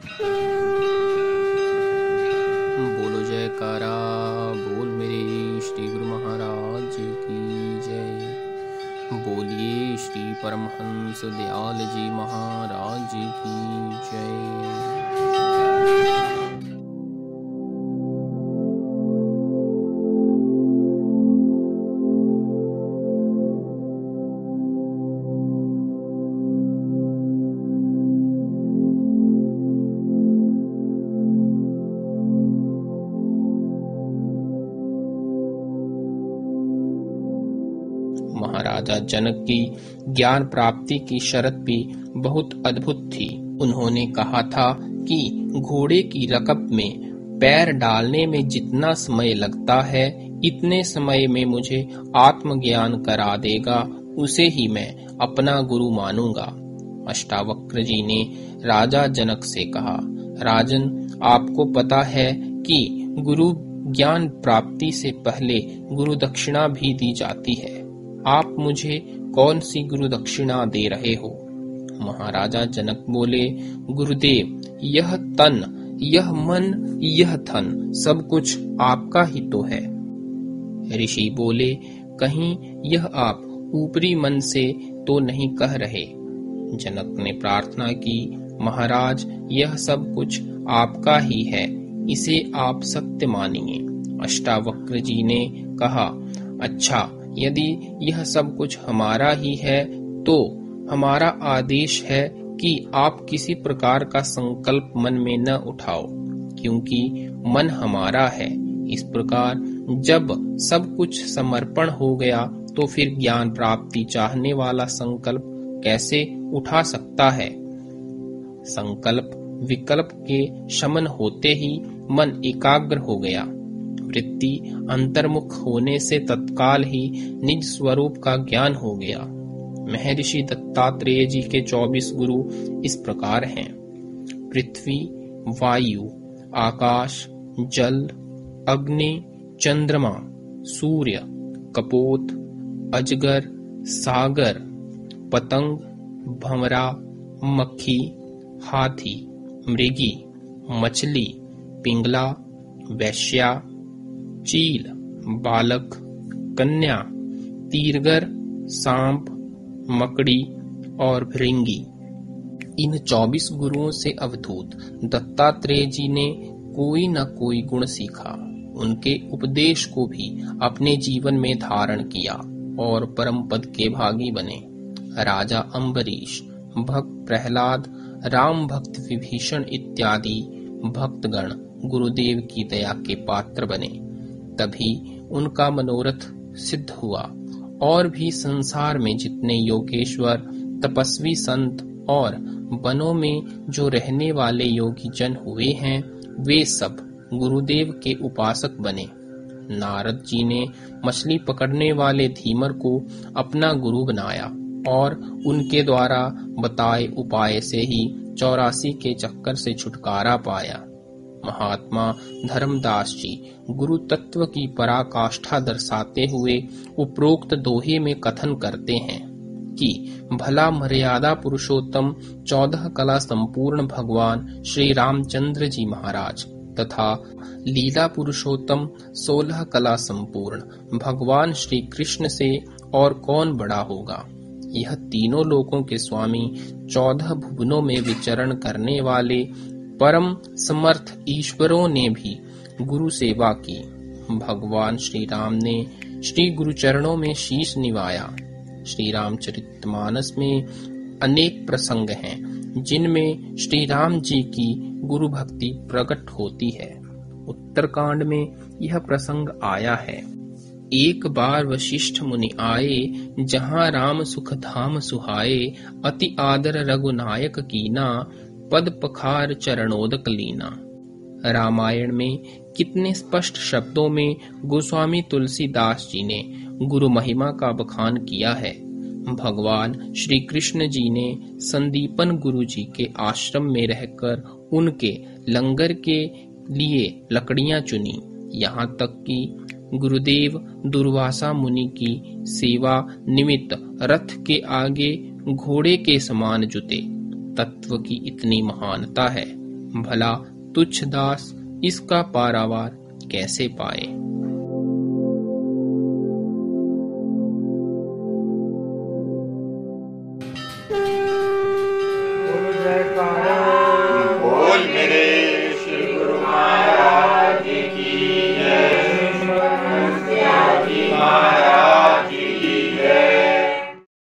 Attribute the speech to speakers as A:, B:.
A: बोलो जयकारा बोल मेरे श्री गुरु महाराज की जय। बोलिए श्री परमहंस दयाल जी महाराज की जय। महाराजा जनक की ज्ञान प्राप्ति की शर्त भी बहुत अद्भुत थी। उन्होंने कहा था कि घोड़े की रकब में पैर डालने में जितना समय लगता है, इतने समय में मुझे आत्मज्ञान करा देगा, उसे ही मैं अपना गुरु मानूंगा। अष्टावक्र जी ने राजा जनक से कहा, राजन, आपको पता है कि गुरु ज्ञान प्राप्ति से पहले गुरु दक्षिणा भी दी जाती है। आप मुझे कौन सी गुरु दक्षिणा दे रहे हो? महाराजा जनक बोले, गुरुदेव, यह तन, यह मन, यह धन सब कुछ आपका ही तो है। ऋषि बोले, कहीं यह आप ऊपरी मन से तो नहीं कह रहे? जनक ने प्रार्थना की, महाराज, यह सब कुछ आपका ही है, इसे आप सत्य मानिए। अष्टावक्र जी ने कहा, अच्छा, यदि यह सब कुछ हमारा ही है तो हमारा आदेश है कि आप किसी प्रकार का संकल्प मन में न उठाओ, क्योंकि मन हमारा है। इस प्रकार जब सब कुछ समर्पण हो गया तो फिर ज्ञान प्राप्ति चाहने वाला संकल्प कैसे उठा सकता है? संकल्प विकल्प के शमन होते ही मन एकाग्र हो गया। वृत्ति अंतर्मुख होने से तत्काल ही निज स्वरूप का ज्ञान हो गया। महर्षि दत्तात्रेय जी के 24 गुरु इस प्रकार हैं: पृथ्वी, वायु, आकाश, जल, अग्नि, चंद्रमा, सूर्य, कपोत, अजगर, सागर, पतंग, भंवरा, मक्खी, हाथी, मृगी, मछली, पिंगला, वैश्या, चील, बालक, कन्या, तीरगर, सांप, मकड़ी और भृंगी। इन 24 गुरुओं से अवधूत दत्तात्रेय जी ने कोई न कोई गुण सीखा, उनके उपदेश को भी अपने जीवन में धारण किया और परम पद के भागी बने। राजा अम्बरीश, भक्त प्रहलाद, राम भक्त विभीषण इत्यादि भक्तगण गुरुदेव की दया के पात्र बने। तभी उनका मनोरथ सिद्ध हुआ। और भी संसार में जितने योगेश्वर, तपस्वी संत और वनों में जो रहने वाले योगी जन हुए हैं, वे सब गुरुदेव के उपासक बने। नारद जी ने मछली पकड़ने वाले धीमर को अपना गुरु बनाया और उनके द्वारा बताए उपाय से ही 84 के चक्कर से छुटकारा पाया। महात्मा धर्मदास जी गुरु तत्व की पराकाष्ठा दर्शाते हुए उपरोक्त दोहे में कथन करते हैं कि भला मर्यादा पुरुषोत्तम 14 कला संपूर्ण भगवान श्री रामचंद्र जी महाराज तथा लीला पुरुषोत्तम 16 कला संपूर्ण भगवान श्री कृष्ण से और कौन बड़ा होगा। यह तीनों लोकों के स्वामी 14 भुवनों में विचरण करने वाले परम समर्थ ईश्वरों ने भी गुरु सेवा की। भगवान श्री राम ने श्री गुरु चरणों में शीश निवाया। श्री रामचरितमानस में अनेक प्रसंग हैं जिनमें श्री राम जी की गुरु भक्ति प्रकट होती है। उत्तरकांड में यह प्रसंग आया है। एक बार वशिष्ठ मुनि आए, जहाँ राम सुख धाम सुहाए, अति आदर रघुनायक कीना, पद पखार चरणोदक लीना। रामायण में कितने स्पष्ट शब्दों में गोस्वामी तुलसीदास जी ने गुरु महिमा का बखान किया है। भगवान श्री कृष्ण जी ने संदीपन गुरु जी के आश्रम में रहकर उनके लंगर के लिए लकड़ियां चुनी। यहाँ तक कि गुरुदेव दुर्वासा मुनि की सेवा निमित्त रथ के आगे घोड़े के समान जुते। तत्व की इतनी महानता है। भला तुच्छ दास इसका पारावार कैसे पाए।